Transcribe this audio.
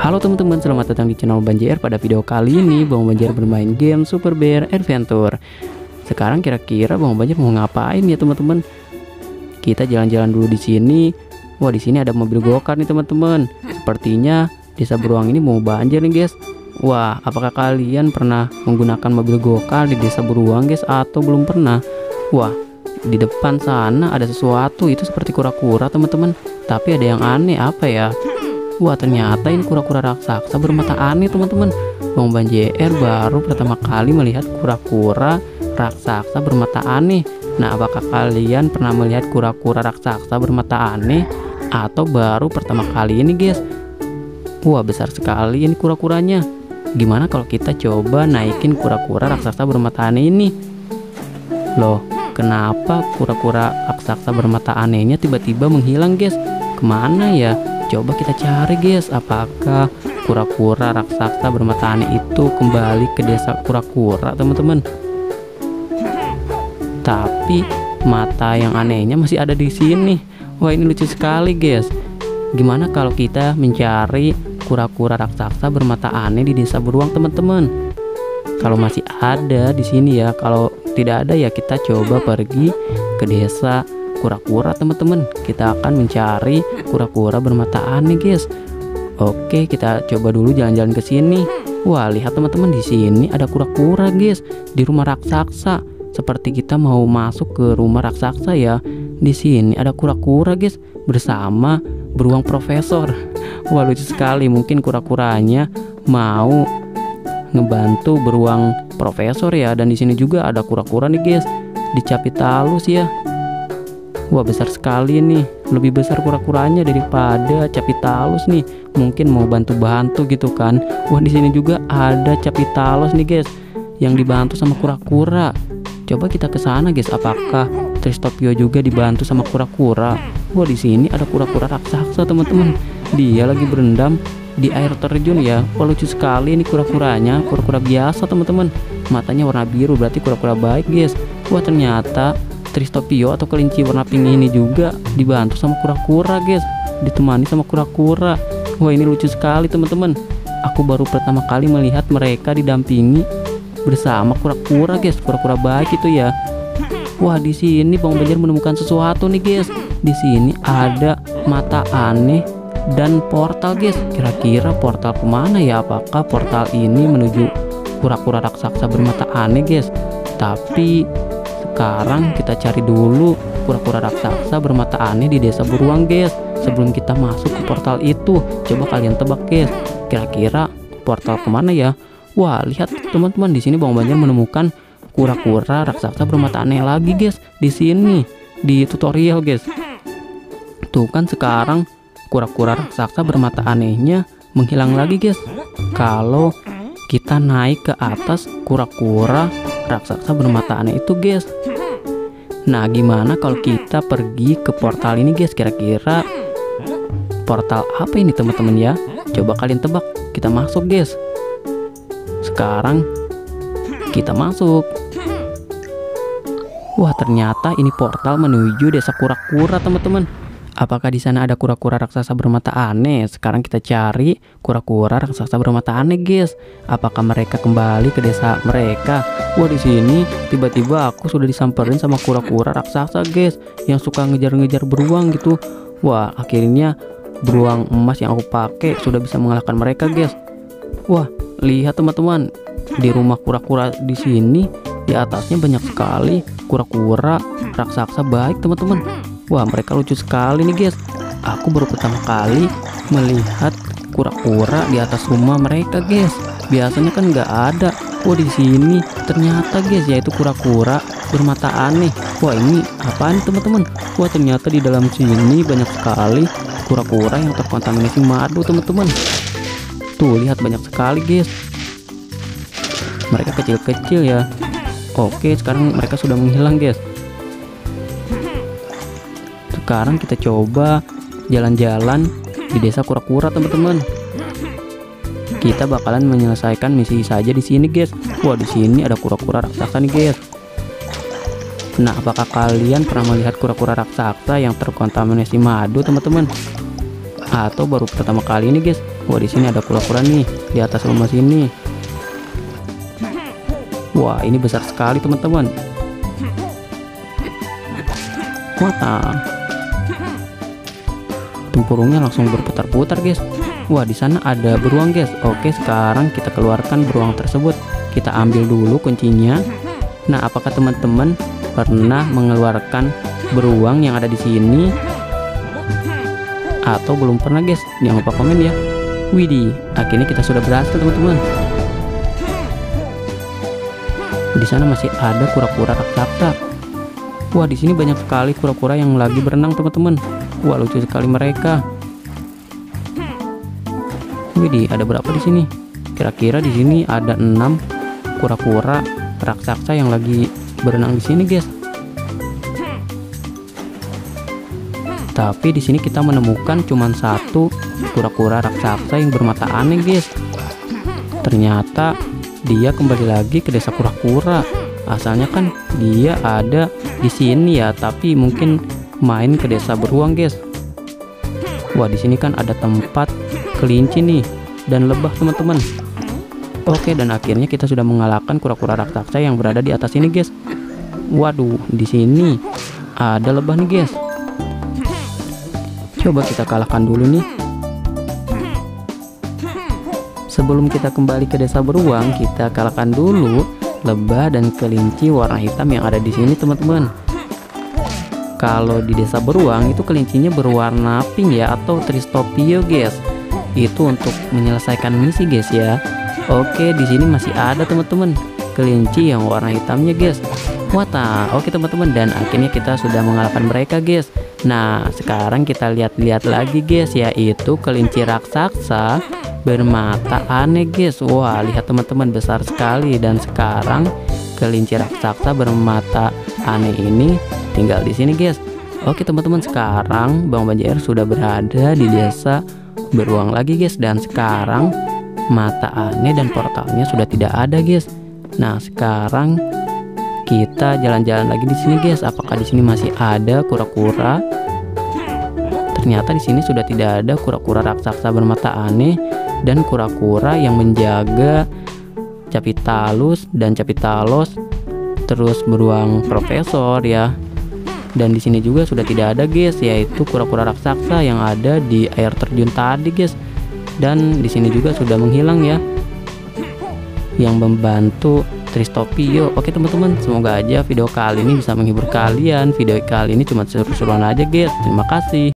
Halo teman-teman, selamat datang di channel Bang JR. Pada video kali ini Bang JR bermain game Super Bear Adventure. Sekarang kira-kira Bang JR mau ngapain ya teman-teman? Kita jalan-jalan dulu di sini. Wah, di sini ada mobil go-kart nih teman-teman. Sepertinya desa beruang ini mau banjir nih guys. Wah, apakah kalian pernah menggunakan mobil go-kart di desa beruang guys atau belum pernah? Wah, di depan sana ada sesuatu, itu seperti kura-kura teman-teman. Tapi ada yang aneh, apa ya? Wah, ternyata ini kura-kura raksasa bermata aneh teman-teman. Bang JR baru pertama kali melihat kura-kura raksasa bermata aneh. Nah, apakah kalian pernah melihat kura-kura raksasa bermata aneh atau baru pertama kali ini guys? Wah, besar sekali ini kura-kuranya. Gimana kalau kita coba naikin kura-kura raksasa bermata aneh ini? Loh, kenapa kura-kura raksasa bermata anehnya tiba-tiba menghilang guys? Kemana ya? Coba kita cari guys, apakah kura-kura raksasa bermata aneh itu kembali ke desa kura-kura teman-teman. Tapi mata yang anehnya masih ada di sini. Wah, ini lucu sekali guys. Gimana kalau kita mencari kura-kura raksasa bermata aneh di desa beruang teman-teman? Kalau masih ada di sini ya, kalau tidak ada ya kita coba pergi ke desa kura-kura teman-teman. Kita akan mencari kura-kura bermata aneh guys. Oke, kita coba dulu jalan-jalan ke sini. Wah, lihat teman-teman, di sini ada kura-kura guys di rumah raksasa. Seperti kita mau masuk ke rumah raksasa ya. Di sini ada kura-kura guys bersama beruang profesor. Wah, lucu sekali. Mungkin kura-kuranya mau ngebantu beruang profesor ya. Dan di sini juga ada kura-kura nih guys di Capitalus ya. Wah, besar sekali nih. Lebih besar kura-kuranya daripada Capitalus nih. Mungkin mau bantu-bantu gitu kan. Wah, di sini juga ada Capitalus nih guys yang dibantu sama kura-kura. Coba kita ke sana guys. Apakah Tristopio juga dibantu sama kura-kura? Wah, di sini ada kura-kura raksasa teman-teman. Dia lagi berendam di air terjun ya. Wah, lucu sekali ini kura-kuranya. Kura-kura biasa teman-teman. Matanya warna biru, berarti kura-kura baik guys. Wah, ternyata Tristopio atau kelinci warna pink ini juga dibantu sama kura-kura guys, ditemani sama kura-kura. Wah, ini lucu sekali teman-teman. Aku baru pertama kali melihat mereka didampingi bersama kura-kura guys, kura-kura baik itu ya. Wah, di sini Bang JR menemukan sesuatu nih guys. Di sini ada mata aneh dan portal guys. Kira-kira portal kemana ya? Apakah portal ini menuju kura-kura raksasa bermata aneh guys? Tapi sekarang kita cari dulu kura-kura raksasa bermata aneh di desa beruang guys, sebelum kita masuk ke portal itu. Coba kalian tebak guys, kira-kira portal kemana ya? Wah, lihat teman-teman, di sini Bang JR menemukan kura-kura raksasa bermata aneh lagi guys. Di sini di tutorial guys. Tuh kan, sekarang kura-kura raksasa bermata anehnya menghilang lagi guys. Kalau kita naik ke atas kura-kura raksasa bermata aneh itu guys. Nah, gimana kalau kita pergi ke portal ini guys? Kira-kira portal apa ini teman-teman ya? Coba kalian tebak. Kita masuk guys. Sekarang kita masuk. Wah, ternyata ini portal menuju desa kura-kura teman-teman. Apakah di sana ada kura-kura raksasa bermata aneh? Sekarang kita cari kura-kura raksasa bermata aneh guys. Apakah mereka kembali ke desa mereka? Wah, di sini tiba-tiba aku sudah disamperin sama kura-kura raksasa guys, yang suka ngejar-ngejar beruang gitu. Wah, akhirnya beruang emas yang aku pakai sudah bisa mengalahkan mereka guys. Wah, lihat teman-teman, di rumah kura-kura di sini di atasnya banyak sekali kura-kura raksasa baik teman-teman. Wah, mereka lucu sekali nih guys. Aku baru pertama kali melihat kura-kura di atas rumah mereka guys. Biasanya kan nggak ada. Wah, di sini ternyata guys, yaitu kura-kura bermata aneh. Wah, ini apaan teman-teman? Wah, ternyata di dalam sini banyak sekali kura-kura yang terkontaminasi madu teman-teman. Tuh, lihat banyak sekali guys. Mereka kecil-kecil ya. Oke, sekarang mereka sudah menghilang guys. Sekarang kita coba jalan-jalan di desa kura-kura teman-teman. Kita bakalan menyelesaikan misi saja di sini guys. Wah, di sini ada kura-kura raksasa nih guys. Nah, apakah kalian pernah melihat kura-kura raksasa yang terkontaminasi madu teman-teman? Atau baru pertama kali ini guys? Wah, di sini ada kura-kura nih di atas rumah sini. Wah, ini besar sekali teman-teman. Wah, tempurungnya langsung berputar-putar guys. Wah, di sana ada beruang guys. Oke, sekarang kita keluarkan beruang tersebut. Kita ambil dulu kuncinya. Nah, apakah teman-teman pernah mengeluarkan beruang yang ada di sini atau belum pernah guys? Jangan lupa komen ya. Widih, akhirnya kita sudah berhasil teman-teman. Di sana masih ada kura-kura raksasa. Wah, di sini banyak sekali kura-kura yang lagi berenang teman-teman. Wah, lucu sekali mereka. Widih, ada berapa di sini? Kira-kira di sini ada 6 kura-kura raksasa yang lagi berenang di sini, guys. Tapi di sini kita menemukan cuma 1 kura-kura raksasa yang bermata aneh, guys. Ternyata dia kembali lagi ke desa kura-kura. Asalnya kan dia ada di sini ya, tapi mungkin main ke desa beruang, guys. Wah, di sini kan ada tempat kelinci nih dan lebah, teman-teman. Oke, dan akhirnya kita sudah mengalahkan kura-kura raksasa yang berada di atas ini, guys. Waduh, di sini ada lebah nih, guys. Coba kita kalahkan dulu nih. Sebelum kita kembali ke desa beruang, kita kalahkan dulu lebah dan kelinci warna hitam yang ada di sini, teman-teman. Kalau di desa beruang itu kelincinya berwarna pink ya, atau Tristopio, guys. Itu untuk menyelesaikan misi, guys ya. Oke, di sini masih ada teman-teman kelinci yang warna hitamnya, guys. Wata, oke teman-teman, dan akhirnya kita sudah mengalahkan mereka, guys. Nah, sekarang kita lihat-lihat lagi, guys, yaitu kelinci raksasa bermata aneh, guys. Wah, lihat teman-teman, besar sekali. Dan sekarang kelinci raksasa bermata aneh ini tinggal di sini, guys. Oke teman-teman, sekarang Bang Banjar sudah berada di desa beruang lagi, guys. Dan sekarang mata aneh dan portalnya sudah tidak ada, guys. Nah, sekarang kita jalan-jalan lagi di sini, guys. Apakah di sini masih ada kura-kura? Ternyata di sini sudah tidak ada kura-kura raksasa bermata aneh dan kura-kura yang menjaga Capitalus dan Capitalos, terus beruang profesor ya. Dan di sini juga sudah tidak ada, guys, yaitu kura-kura raksasa yang ada di air terjun tadi, guys. Dan di sini juga sudah menghilang ya, yang membantu Tristopio. Oke teman-teman, semoga aja video kali ini bisa menghibur kalian. Video kali ini cuma seru-seruan aja, guys. Terima kasih.